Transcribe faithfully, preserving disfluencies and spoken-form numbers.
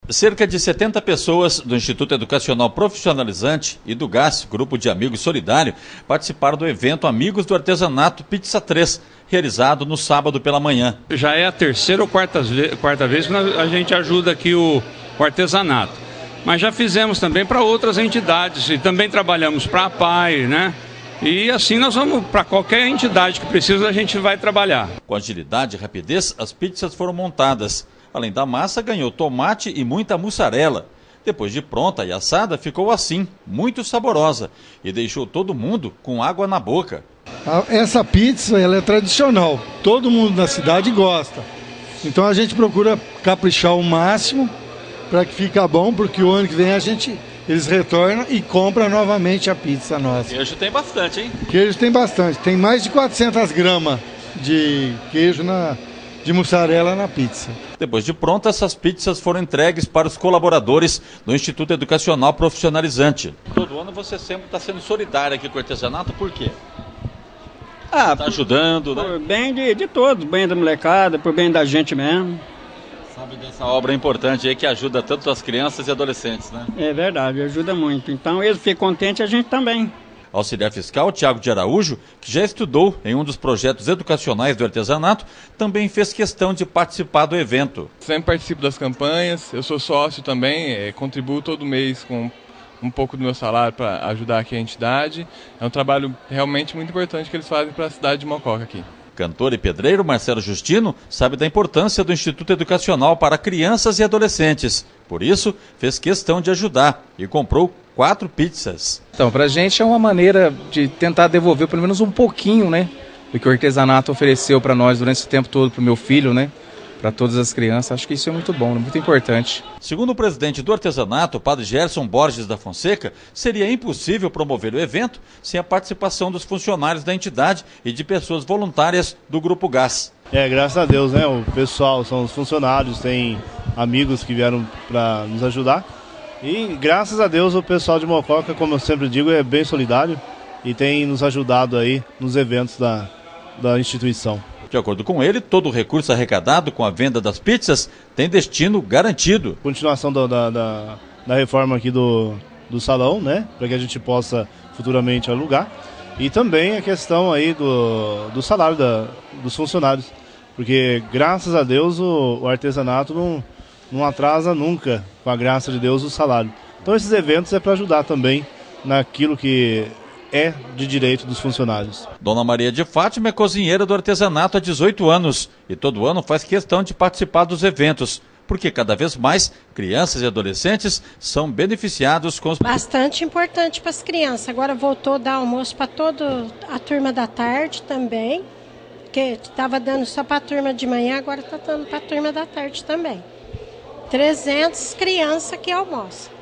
Cerca de setenta pessoas do Instituto Educacional Profissionalizante e do G A S, Grupo de Amigos Solidário, participaram do evento Amigos do Artesanato Pizza três, realizado no sábado pela manhã. Já é a terceira ou quarta, quarta vez que a gente ajuda aqui o, o artesanato. Mas já fizemos também para outras entidades e também trabalhamos para a P A I, né? E assim nós vamos para qualquer entidade que precisa, a gente vai trabalhar. Com agilidade e rapidez, as pizzas foram montadas. Além da massa, ganhou tomate e muita mussarela. Depois de pronta e assada, ficou assim, muito saborosa, e deixou todo mundo com água na boca. Essa pizza, ela é tradicional, todo mundo na cidade gosta. Então a gente procura caprichar o máximo para que fique bom, porque o ano que vem a gente, eles retornam e compram novamente a pizza nossa. Queijo tem bastante, hein? Queijo tem bastante, tem mais de quatrocentas gramas de queijo na... de mussarela na pizza. Depois de pronta, essas pizzas foram entregues para os colaboradores do Instituto Educacional Profissionalizante. Todo ano você sempre está sendo solidário aqui com o artesanato, por quê? Ah, está ajudando, por, né? Por bem de, de todos, bem da molecada, por bem da gente mesmo. Sabe dessa obra importante aí que ajuda tanto as crianças e adolescentes, né? É verdade, ajuda muito. Então eles ficam contentes, a gente também. Auxiliar fiscal Tiago de Araújo, que já estudou em um dos projetos educacionais do artesanato, também fez questão de participar do evento. Sempre participo das campanhas, eu sou sócio também, é, contribuo todo mês com um pouco do meu salário para ajudar aqui a entidade. É um trabalho realmente muito importante que eles fazem para a cidade de Mococa aqui. Cantor e pedreiro Marcelo Justino sabe da importância do Instituto Educacional para crianças e adolescentes. Por isso, fez questão de ajudar e comprou quatro pizzas. Então, para a gente é uma maneira de tentar devolver pelo menos um pouquinho, né, do que o artesanato ofereceu para nós durante esse tempo todo, para o meu filho, né, para todas as crianças. Acho que isso é muito bom, muito importante. Segundo o presidente do artesanato, o padre Gerson Borges da Fonseca, seria impossível promover o evento sem a participação dos funcionários da entidade e de pessoas voluntárias do Grupo G A S. É, graças a Deus, né, o pessoal, são os funcionários, tem amigos que vieram para nos ajudar. E graças a Deus o pessoal de Mococa, como eu sempre digo, é bem solidário e tem nos ajudado aí nos eventos da, da instituição. De acordo com ele, todo o recurso arrecadado com a venda das pizzas tem destino garantido. Continuação da, da, da, da reforma aqui do, do salão, né, para que a gente possa futuramente alugar. E também a questão aí do, do salário da, dos funcionários, porque graças a Deus o, o artesanato não, não atrasa nunca, com a graça de Deus, o salário. Então esses eventos é para ajudar também naquilo que é de direito dos funcionários. Dona Maria de Fátima é cozinheira do artesanato há dezoito anos e todo ano faz questão de participar dos eventos, porque cada vez mais crianças e adolescentes são beneficiados com os... Bastante importante para as crianças. Agora voltou a dar almoço para toda a turma da tarde também, que estava dando só para a turma de manhã, agora está dando para a turma da tarde também. trezentas crianças que almoçam.